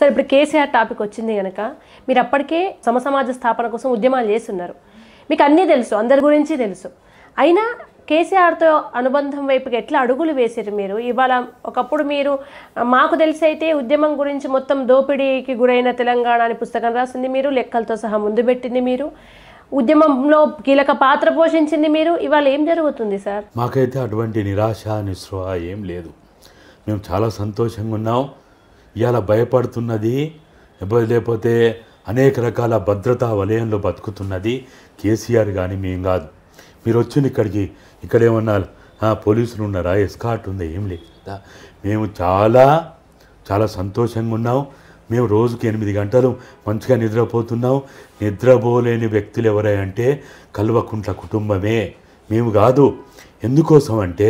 Sir ఇప్పుడు KCR topic వచ్చింది కనుక మీరు అప్పటికే సమసమాజ స్థాపన కోసం ఉద్యమాలు చేస్తున్నారు, మీకు అన్నీ తెలుసు, అందరి గురించి తెలుసు. అయినా కేసీఆర్తో అనుబంధం వైపుకి ఎట్లా అడుగులు వేసారు మీరు? ఇవాళ ఒకప్పుడు మీరు మాకు తెలిసి అయితే ఉద్యమం గురించి మొత్తం దోపిడీకి గురైన తెలంగాణ అని పుస్తకం రాసింది మీరు, లెక్కలతో సహా ముందు పెట్టింది మీరు, ఉద్యమంలో కీలక పాత్ర పోషించింది మీరు. ఇవాళ ఏం జరుగుతుంది సార్? మాకైతే అటువంటి నిరాశ నిస్పృహ ఏం లేదు. మేము చాలా సంతోషంగా ఉన్నాం. ఇవాళ భయపడుతున్నది లేకపోతే అనేక రకాల భద్రతా వలయంలో బతుకుతున్నది కేసీఆర్ కానీ మేము కాదు. మీరు వచ్చిన ఇక్కడికి ఇక్కడ ఏమన్నా పోలీసులు ఉన్నారా, ఎస్కాట్ ఉందా, ఏం లేదు కదా. మేము చాలా చాలా సంతోషంగా ఉన్నాం. మేము రోజుకి 8 గంటలు మంచిగా నిద్రపోతున్నాం. నిద్రపోలేని వ్యక్తులు ఎవరంటే కల్వకుంట్ల కుటుంబమే, మేము కాదు. ఎందుకోసం అంటే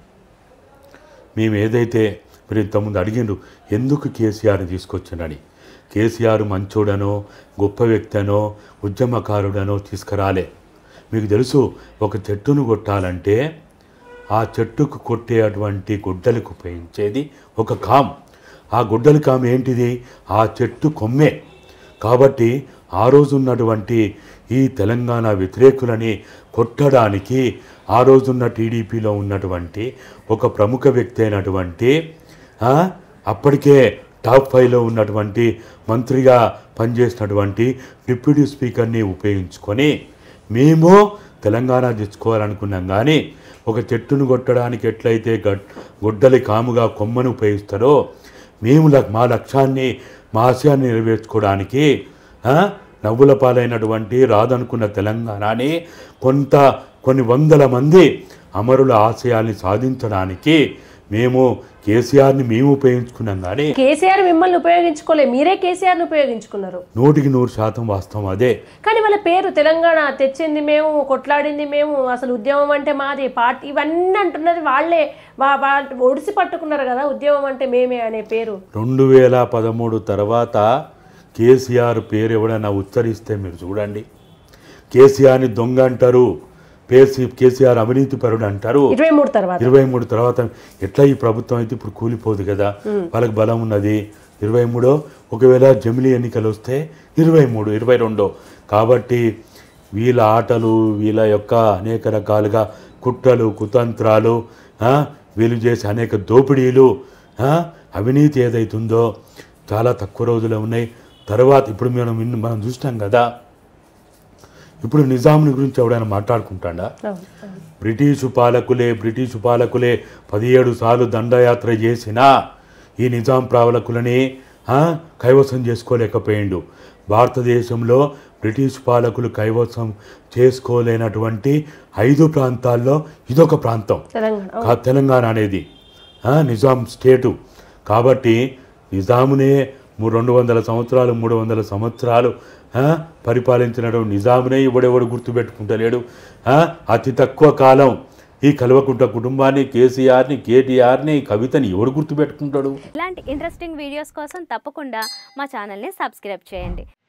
మేము ఏదైతే మీరు ఇంతకుముందు అడిగిండ్రు ఎందుకు కేసీఆర్ని తీసుకొచ్చానని, కేసీఆర్ మంచోడనో గొప్ప వ్యక్తనో ఉద్యమకారుడనో తీసుకురాలే. మీకు తెలుసు, ఒక చెట్టును కొట్టాలంటే ఆ చెట్టుకు కొట్టేటువంటి గుడ్డలకు ఉపయోగించేది ఒక కామ్. ఆ గుడ్డల కామ్ ఏంటిది? ఆ చెట్టు కొమ్మే. కాబట్టి ఆ రోజు ఉన్నటువంటి ఈ తెలంగాణ వ్యతిరేకులని కొట్టడానికి ఆ రోజున్న టీడీపీలో ఉన్నటువంటి ఒక ప్రముఖ వ్యక్తి అయినటువంటి అప్పటికే టాప్ 5లో ఉన్నటువంటి మంత్రిగా పనిచేసినటువంటి డిప్యూటీ స్పీకర్ని ఉపయోగించుకొని మేము తెలంగాణ తెచ్చుకోవాలనుకున్నాం. కానీ ఒక చెట్టును కొట్టడానికి ఎట్లయితే గొడ్డలి కాముగా కొమ్మను ఉపయోగిస్తారో మేము మా లక్ష్యాన్ని మా ఆశయాన్ని నెరవేర్చుకోవడానికి నవ్వుల పాలైనటువంటి రాదనుకున్న తెలంగాణని కొన్ని వందల మంది అమరుల ఆశయాల్ని సాధించడానికి మేము కేసీఆర్ని మేము ఉపయోగించుకున్నాం. కానీ కేసీఆర్ మిమ్మల్ని ఉపయోగించుకోలే, మీరే కేసీఆర్ని ఉపయోగించుకున్నారు. 100% వాస్తవం అదే. కానీ వాళ్ళ పేరు తెలంగాణ తెచ్చింది మేము, కొట్లాడింది మేము, అసలు ఉద్యమం అంటే మాది, పార్టీ, ఇవన్నీ అంటున్నది వాళ్ళే. ఒడిసి పట్టుకున్నారు కదా ఉద్యమం అంటే మేమే అనే పేరు. 2013 తర్వాత కేసీఆర్ పేరు ఎవడన్నా ఉచ్చరిస్తే మీరు చూడండి, కేసీఆర్ని దొంగ అంటారు, కేసీఆర్ అవినీతి పరుడు అంటారు. 23 తర్వాత ఎట్లా ఈ ప్రభుత్వం అయితే ఇప్పుడు కూలిపోదు కదా, వాళ్ళకి బలం ఉన్నది. 23 ఒకవేళ జమిలీ ఎన్నికలు వస్తే 23, 22. కాబట్టి వీళ్ళ ఆటలు, వీళ్ళ యొక్క అనేక రకాలుగా కుట్రలు కుతంత్రాలు, వీళ్ళు చేసే అనేక దోపిడీలు, అవినీతి ఏదైతుందో చాలా తక్కువ రోజులు ఉన్నాయి. తర్వాత ఇప్పుడు మనం చూసినాం కదా, ఇప్పుడు నిజాంని గురించి ఎవడైనా మాట్లాడుకుంటాడా? బ్రిటిషు పాలకులే 17 సార్లు దండయాత్ర చేసినా ఈ నిజాం పాలకులని కైవసం చేసుకోలేకపోయిండు. భారతదేశంలో బ్రిటిష్ పాలకులు కైవసం చేసుకోలేనటువంటి 5 ప్రాంతాల్లో ఇదొక ప్రాంతం తెలంగాణ అనేది, నిజాం స్టేటు. కాబట్టి నిజామునే 200 సంవత్సరాలు 300 సంవత్సరాలు పరిపాలించినటువంటి నిజామునే ఎవడెవడు గుర్తుపెట్టుకుంటలేడు. అతి తక్కువ కాలం ఈ కల్వకుంట్ల కుటుంబాన్ని, కేసీఆర్ని, కేటీఆర్ని, కవితని ఎవడు గుర్తుపెట్టుకుంటాడు? ఇలాంటి ఇంట్రెస్టింగ్ వీడియోస్ కోసం తప్పకుండా మా ఛానల్ని సబ్స్క్రైబ్ చేయండి.